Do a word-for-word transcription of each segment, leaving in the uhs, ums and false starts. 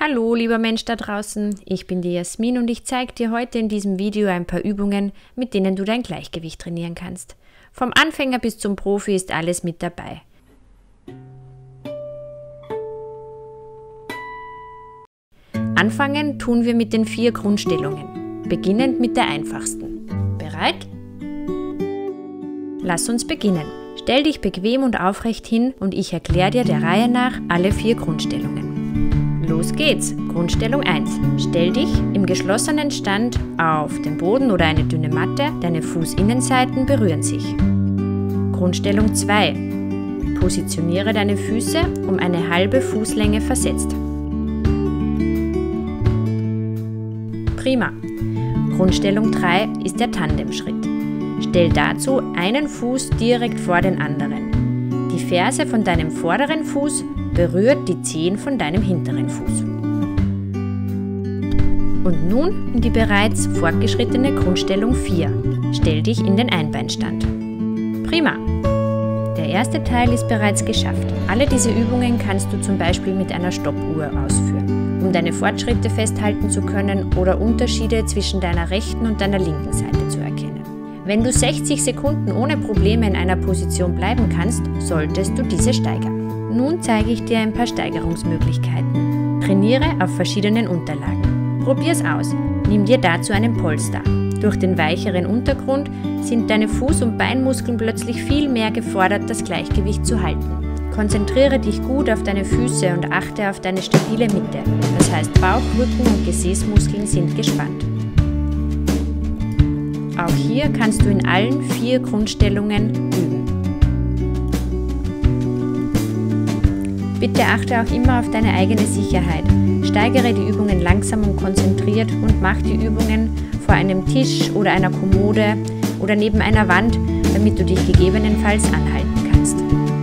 Hallo lieber Mensch da draußen, ich bin die Jasmin und ich zeige dir heute in diesem Video ein paar Übungen, mit denen du dein Gleichgewicht trainieren kannst. Vom Anfänger bis zum Profi ist alles mit dabei. Anfangen tun wir mit den vier Grundstellungen, beginnend mit der einfachsten. Bereit? Lass uns beginnen. Stell dich bequem und aufrecht hin und ich erkläre dir der Reihe nach alle vier Grundstellungen. Los geht's! Grundstellung eins. Stell dich im geschlossenen Stand auf den Boden oder eine dünne Matte, deine Fußinnenseiten berühren sich. Grundstellung zwei. Positioniere deine Füße um eine halbe Fußlänge versetzt. Prima! Grundstellung drei ist der Tandemschritt. Stell dazu einen Fuß direkt vor den anderen. Die Ferse von deinem vorderen Fuß berührt die Zehen von deinem hinteren Fuß. Und nun in die bereits fortgeschrittene Grundstellung vier. Stell dich in den Einbeinstand. Prima! Der erste Teil ist bereits geschafft. Alle diese Übungen kannst du zum Beispiel mit einer Stoppuhr ausführen, um deine Fortschritte festhalten zu können oder Unterschiede zwischen deiner rechten und deiner linken Seite zu erkennen. Wenn du sechzig Sekunden ohne Probleme in einer Position bleiben kannst, solltest du diese steigern. Nun zeige ich dir ein paar Steigerungsmöglichkeiten. Trainiere auf verschiedenen Unterlagen. Probier's aus. Nimm dir dazu einen Polster. Durch den weicheren Untergrund sind deine Fuß- und Beinmuskeln plötzlich viel mehr gefordert, das Gleichgewicht zu halten. Konzentriere dich gut auf deine Füße und achte auf deine stabile Mitte. Das heißt, Bauch, Rücken und Gesäßmuskeln sind gespannt. Auch hier kannst du in allen vier Grundstellungen üben. Bitte achte auch immer auf deine eigene Sicherheit. Steigere die Übungen langsam und konzentriert und mach die Übungen vor einem Tisch oder einer Kommode oder neben einer Wand, damit du dich gegebenenfalls anhalten kannst.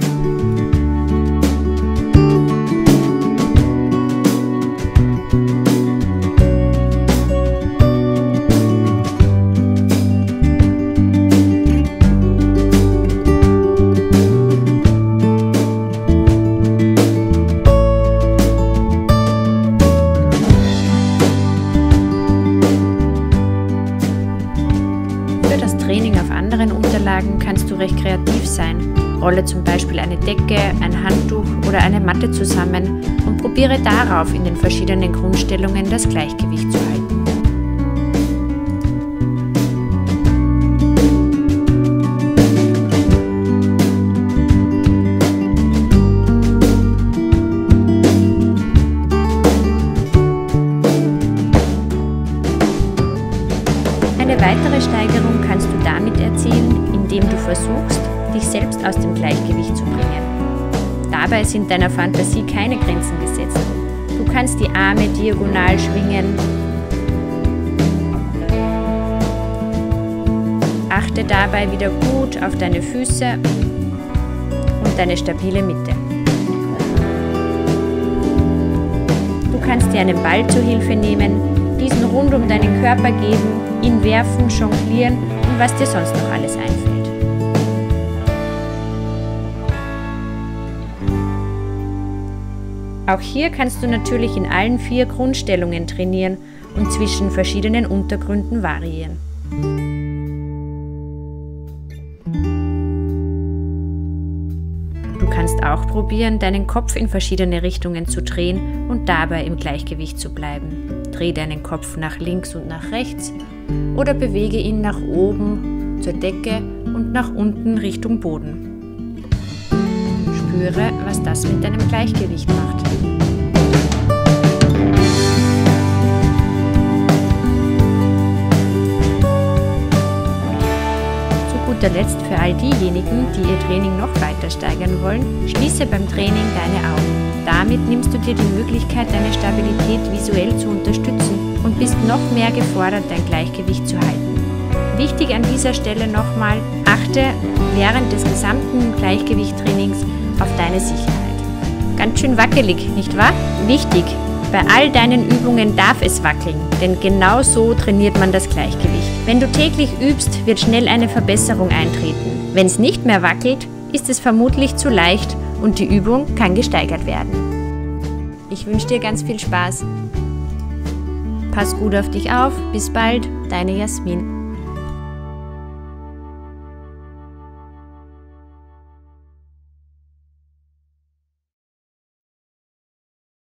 Unterlagen kannst du recht kreativ sein. Rolle zum Beispiel eine Decke, ein Handtuch oder eine Matte zusammen und probiere darauf in den verschiedenen Grundstellungen das Gleichgewicht zu halten. Eine weitere Steigerung kannst du damit erzielen, indem du versuchst, dich selbst aus dem Gleichgewicht zu bringen. Dabei sind deiner Fantasie keine Grenzen gesetzt. Du kannst die Arme diagonal schwingen. Achte dabei wieder gut auf deine Füße und deine stabile Mitte. Du kannst dir einen Ball zur Hilfe nehmen, diesen rund um deinen Körper geben, ihn werfen, jonglieren und was dir sonst noch alles einfällt. Auch hier kannst du natürlich in allen vier Grundstellungen trainieren und zwischen verschiedenen Untergründen variieren. Du kannst auch probieren, deinen Kopf in verschiedene Richtungen zu drehen und dabei im Gleichgewicht zu bleiben. Dreh deinen Kopf nach links und nach rechts oder bewege ihn nach oben zur Decke und nach unten Richtung Boden. Spüre, was das mit deinem Gleichgewicht macht. Zu guter Letzt für all diejenigen, die ihr Training noch weiter steigern wollen, schließe beim Training deine Augen. Damit nimmst du dir die Möglichkeit, deine Stabilität visuell zu unterstützen und bist noch mehr gefordert, dein Gleichgewicht zu halten. Wichtig an dieser Stelle nochmal, achte während des gesamten Gleichgewichtstrainings auf deine Sicherheit. Ganz schön wackelig, nicht wahr? Wichtig, bei all deinen Übungen darf es wackeln, denn genau so trainiert man das Gleichgewicht. Wenn du täglich übst, wird schnell eine Verbesserung eintreten. Wenn es nicht mehr wackelt, ist es vermutlich zu leicht und die Übung kann gesteigert werden. Ich wünsche dir ganz viel Spaß. Pass gut auf dich auf. Bis bald, deine Jasmin.